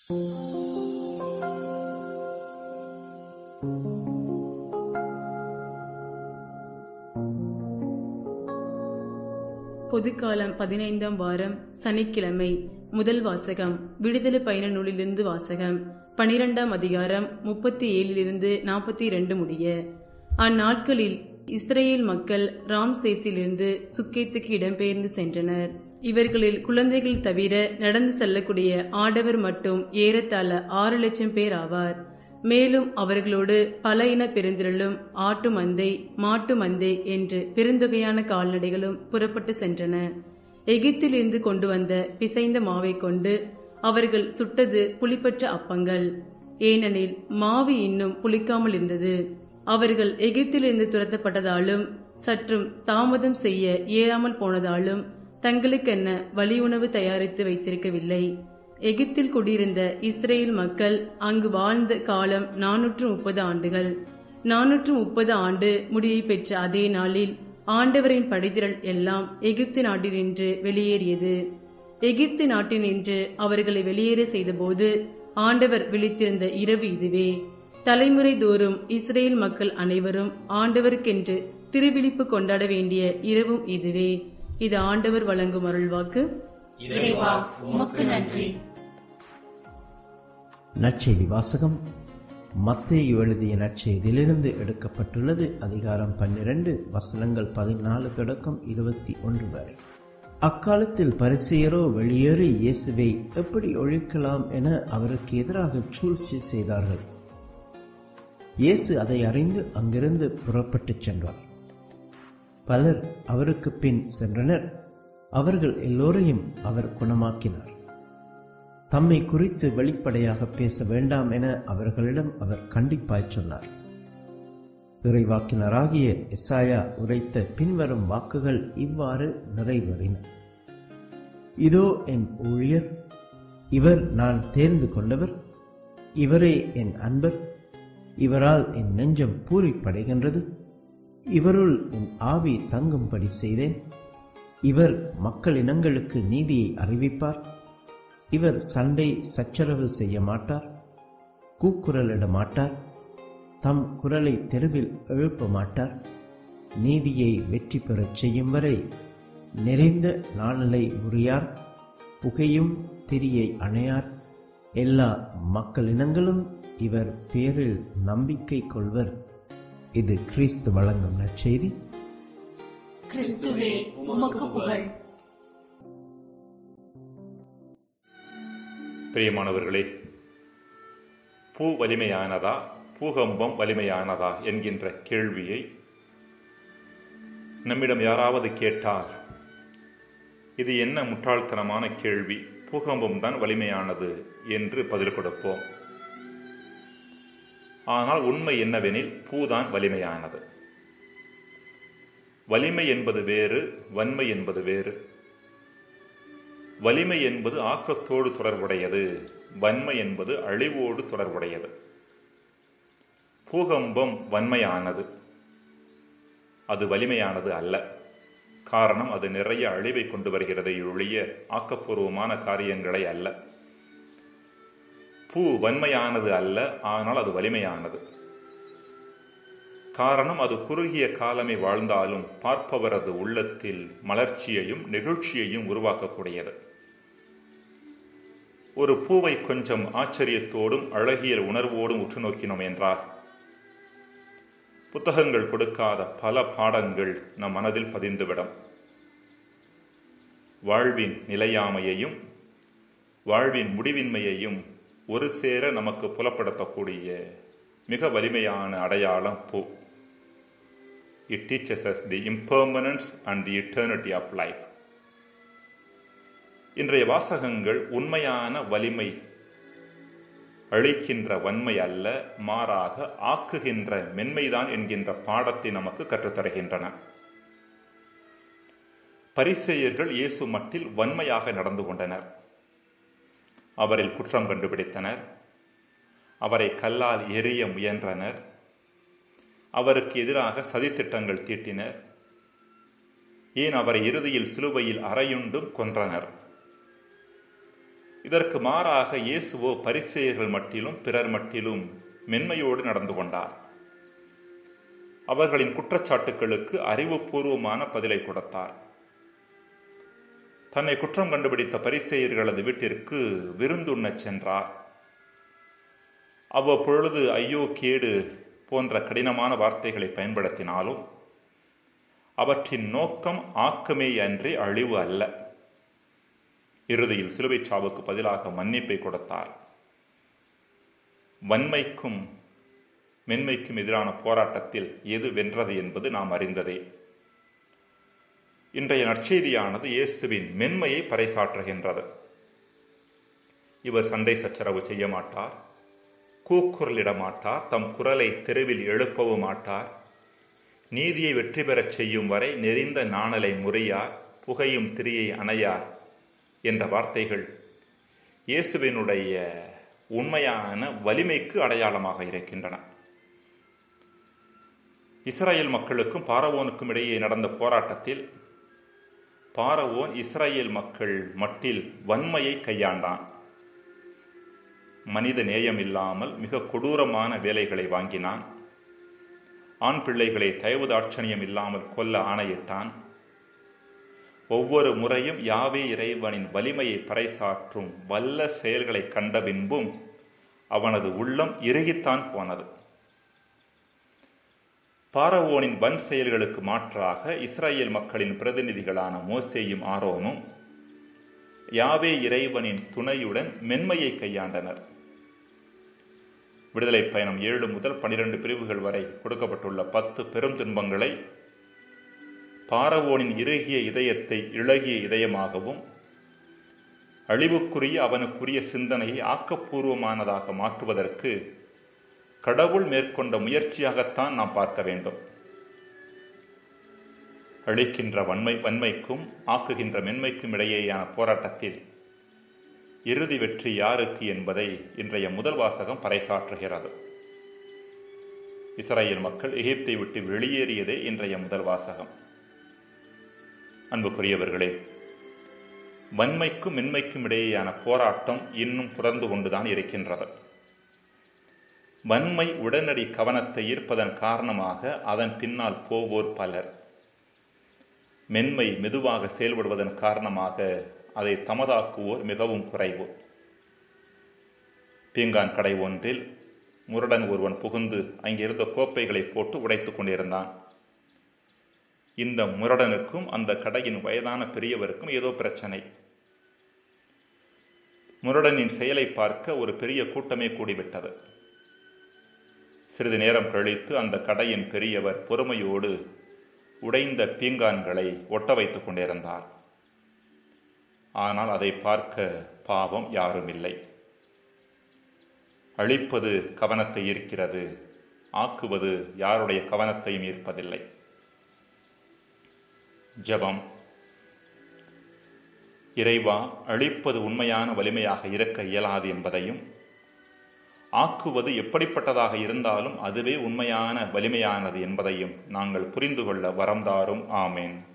பொதுக்காலம் 15ஆம் வாரம் சனிக்கிழமை. முதல் வாசகம் விடுதலை பயண நூலிலிருந்து வாசகம். 12ஆம் அதிகாரம் 37 42 முடிய. அந்நாட்களில் இஸ்ரேல் மக்கள் ராம்சேஸிலிருந்து சுக்கேத்துக்கு இடம்பெயர்ந்து சென்றனர். இவர்களில் குழந்தைகள் தவிர நடந்து செல்லக்கூடிய ஆடவர் மட்டும் ஏறத்தாழ 6 லட்சம் பேர் ஆவார். மேலும் அவர்களோடு பல இன பெருந்திரளும் ஆட்டு மந்தை மாட்டு மந்தை என்று பெருந்தொகையான கால்நடைகளும் புறப்பட்டு சென்றன. எகிப்திலிருந்து கொண்டு வந்த பிசைந்த மாவை கொண்டு அவர்கள் சுட்டது புளிப்பற்ற அப்பங்கள், ஏனெனில் மாவு இன்னும் புளிக்காமல் இருந்தது. அவர்கள் எகிப்திலிருந்து துரத்தப்பட்டதாலும் சற்றும் தாமதம் செய்ய இயலாமல் போனதாலும் தங்களுக்கென்ன வழி உணவு தயாரித்து வைத்திருக்கவில்லை. எகிப்தில் குடியிருந்த இஸ்ரேல் மக்கள் அங்கு வாழ்ந்த காலம் 430 ஆண்டுகள். 430 ஆண்டு முடிவை பெற்ற அதே நாளில் ஆண்டவரின் படைத்திரள் எல்லாம் எகிப்து நாட்டினின்று வெளியேறியது. எகிப்து நாட்டினின்று அவர்களை வெளியேற செய்தபோது ஆண்டவர் விழித்திருந்த இரவு இதுவே. தலைமுறை தோறும் இஸ்ரேல் மக்கள் அனைவரும் ஆண்டவருக்கென்று திருவிழிப்பு கொண்டாட வேண்டிய இரவும் இதுவே. இது ஆண்டவர் வழங்கும் அருள்வாக்கு. இறைவா, உமக்கு நன்றி. நற்செய்தி வாசகம் மத்தேயு எழுதிய நற்செய்தியிலிருந்து எடுக்கப்பட்டுள்ளது. அதிகாரம் 12 வசனங்கள் 14 தொடக்கம் 21 வரை. அக்காலத்தில் பரிசேயரோ வெளியேறி இயேசுவை எப்படி ஒழிக்கலாம் என அவருக்கு எதிராக சூழ்ச்சி செய்தார்கள். இயேசு அதை அறிந்து அங்கிருந்து புறப்பட்டுச் சென்றார். பலர் அவருக்கு பின் சென்றனர். அவர்கள் எல்லோரையும் அவர் குணமாக்கினார். தம்மை குறித்து வெளிப்படையாக பேச வேண்டாம் என அவர்களிடம் அவர் கண்டிப்பாய் சொன்னார். இறைவாக்கினராகிய எசாயா உரைத்த பின்வரும் வாக்குகள் இவ்வாறு நிறைவேறின. இதோ என் ஊழியர், இவர் நான் தேர்ந்து கொண்டவர், இவரே என் அன்பர், இவரால் என் நெஞ்சம் பூரிப்படைகின்றது, இவருள் என் ஆவி தங்கும்படி செய்தேன். இவர் மக்களினங்களுக்கு நீதியை அறிவிப்பார். இவர் சண்டை சச்சரவு செய்ய மாட்டார், கூக்குரலிட மாட்டார், தம் குரலை தெருவில் எழுப்ப மாட்டார். நீதியை வெற்றி பெறச் செய்யும் வரை நிறைந்த நாணலை உரியார், புகையும் திரியை அணையார். எல்லா மக்களினங்களும் இவர் பேரில் நம்பிக்கை கொள்வர். இது கிறிஸ்து வழங்கும் நற்செய்தி. கிறிஸ்துவே, உமக்கு புகழ். பிரியமானவர்களே, பூ வலிமையானதா பூகம்பம் வலிமையானதா என்கின்ற கேள்வியை நம்மிடம் யாராவது கேட்டால் இது என்ன முட்டாள்தனமான கேள்வி, பூகம்பம் தான் வலிமையானது என்று பதில் கொடுப்போம். ஆனால் உண்மை என்னவெனில் பூதான் வலிமையானது. வலிமை என்பது வேறு, வன்மை என்பது வேறு. வலிமை என்பது ஆக்கத்தோடு தொடர்புடையது, வன்மை என்பது அழிவோடு தொடர்புடையது. பூகம்பம் வன்மையானது, அது வலிமையானது அல்ல. காரணம், அது நிறைய அழிவை கொண்டு வருகிறது ஒழிய ஆக்கப்பூர்வமான காரியங்களை அல்ல. பூ வன்மையானது அல்ல, ஆனால் அது வலிமையானது. காரணம், அது குறுகிய காலமே வாழ்ந்தாலும் பார்ப்பவரது உள்ளத்தில் மலர்ச்சியையும் நெகிழ்ச்சியையும் உருவாக்கக்கூடியது. ஒரு பூவை கொஞ்சம் ஆச்சரியத்தோடும் அழகியல் உணர்வோடும் உற்று நோக்கினோம் என்றால் புத்தகங்கள் கொடுக்காத பல பாடங்கள் நம் மனதில் பதிந்துவிடும். வாழ்வின் நிலையாமையையும் வாழ்வின் முடிவின்மையையும் ஒரு சேர நமக்கு புலப்படுத்தக்கூடிய மிக வலிமையான அடையாளம் பூ. It teaches us the impermanence and the eternity of life. இன்றைய வாசகங்கள் உண்மையான வலிமை அழிக்கின்ற வன்மை அல்ல, மாறாக ஆக்குகின்ற மென்மைதான் என்கின்ற பாடத்தை நமக்கு கற்றுத்தருகின்றன. பரிசேயர்கள் இயேசு மட்டில் வன்மையாக நடந்து கொண்டனர். அவரில் குற்றம் கண்டுபிடித்தனர். அவரை கல்லால் எறிய முயன்றனர். அவருக்கு எதிராக சதித்திட்டங்கள் தீட்டினர். ஏன், அவரை இறுதியில் சிலுவையில் அறையுண்டும் கொன்றனர். இதற்கு மாறாக இயேசுவோ பரிசேயர்கள் மட்டிலும் பிறர் மட்டிலும் மென்மையோடு நடந்து கொண்டார். அவர்களின் குற்றச்சாட்டுகளுக்கு அறிவுபூர்வமான பதிலை கொடுத்தார். தன்னை குற்றம் கண்டுபிடித்த பரிசேயர்களது வீட்டிற்கு விருந்துண்ணச் சென்றார். அவ்வப்பொழுது ஐயோ கேடு போன்ற கடினமான வார்த்தைகளை பயன்படுத்தினாலும் அவற்றின் நோக்கம் ஆக்கமே அன்றி அழிவு அல்ல. இறுதியில் சிலுவை சாவுக்கு பதிலாக மன்னிப்பை கொடுத்தார். வன்மைக்கும் மென்மைக்கும் எதிரான போராட்டத்தில் எது வென்றது என்பது நாம் அறிந்ததே. இன்றைய நற்செய்தியானது இயேசுவின் மென்மையை பறைசாற்றுகின்றது. இவர் சண்டை சச்சரவு செய்ய மாட்டார், கூக்குரலிட மாட்டார், தம் குரலை தெருவில் எழுப்பவும் மாட்டார், நீதியை வெற்றி பெறச் செய்யும் வரை நெறிந்த நாணலை முறியார், புகையும் திரியை அணையார் என்ற வார்த்தைகள் இயேசுவினுடைய உண்மையான வலிமைக்கு அடையாளமாக இருக்கின்றன. இஸ்ரேல் மக்களுக்கும் பார்வோனுக்கும் இடையே நடந்த போராட்டத்தில் பார்வோன் இஸ்ரேல் மக்கள் மட்டில் வன்மையை கையாண்டான். மனித நேயம் இல்லாமல் மிக கொடூரமான வேலைகளை வாங்கினான். ஆண் பிள்ளைகளை தயவு தாட்சணியம் இல்லாமல் கொல்ல ஆணையிட்டான். ஒவ்வொரு முறையும் யாவே இறைவனின் வலிமையை பறைசாற்றும் வல்ல செயல்களை கண்ட பின்பும் அவனது உள்ளம் இறுகித்தான் போனது. பார்வோனின் வன் செயல்களுக்கு மாற்றாக இஸ்ரேல் மக்களின் பிரதிநிதிகளான மோசேயும் ஆரோனும் யாவே இறைவனின் துணையுடன் மென்மையை கையாண்டனர். விடுதலை பயணம் 7 முதல் 12 பிரிவுகள் வரை கொடுக்கப்பட்டுள்ள 10 பெரும் துன்பங்களை பார்வோனின் இறுகிய இதயத்தை இளகிய இதயமாகவும் அழிவுக்குரிய அவனுக்குரிய சிந்தனையை ஆக்கப்பூர்வமானதாக மாற்றுவதற்கு கடவுள் மேற்கொண்ட முயற்சியாகத்தான் நாம் பார்க்க வேண்டும். அழிக்கின்ற வன்மைக்கும் ஆக்குகின்ற மென்மைக்கும் இடையேயான போராட்டத்தில் இறுதி வெற்றி யாருக்கு என்பதை இன்றைய முதல் வாசகம் பறைசாற்றுகிறது. இஸ்ரேல் மக்கள் எகிப்தை விட்டு வெளியேறியதே இன்றைய முதல் வாசகம். அன்புக்குரியவர்களே, வன்மைக்கும் மென்மைக்கும் இடையேயான போராட்டம் இன்னும் தொடர்ந்து கொண்டுதான் இருக்கின்றது. வன்மை உடனடி கவனத்தை ஈர்ப்பதன் காரணமாக அதன் பின்னால் போவோர் பலர். மென்மை மெதுவாக செயல்படுவதன் காரணமாக அதை தமதாக்குவோர் மிகவும் குறைவு. பீங்கான் கடை ஒன்றில் முரடன் ஒருவன் புகுந்து அங்கிருந்த கோப்பைகளை போட்டு உடைத்துக் கொண்டிருந்தான். இந்த முரடனுக்கும் அந்த கடையின் வயதான பெரியவருக்கும் ஏதோ பிரச்சனை. முரடனின் செயலை பார்க்க ஒரு பெரிய கூட்டமே கூடிவிட்டது. சிறிது நேரம் கழித்து அந்த கடையின் பெரியவர் பொறுமையோடு உடைந்த பீங்கான்களை ஒட்ட வைத்துக் கொண்டிருந்தார். ஆனால் அதை பார்க்க பாவம் யாரும் இல்லை. அழிப்பது கவனத்தை ஈர்க்கிறது, ஆக்குவது யாருடைய கவனத்தையும் ஈர்ப்பதில்லை. ஜெபம். இறைவா, அழிப்பது உண்மையான வலிமையாக இருக்க இயலாது என்பதையும், ஆக்குவது எப்படிப்பட்டதாக இருந்தாலும் அதுவே உண்மையான வலிமையானது என்பதையும் நாங்கள் புரிந்து கொள்ள வரம் தாரும். ஆமேன்.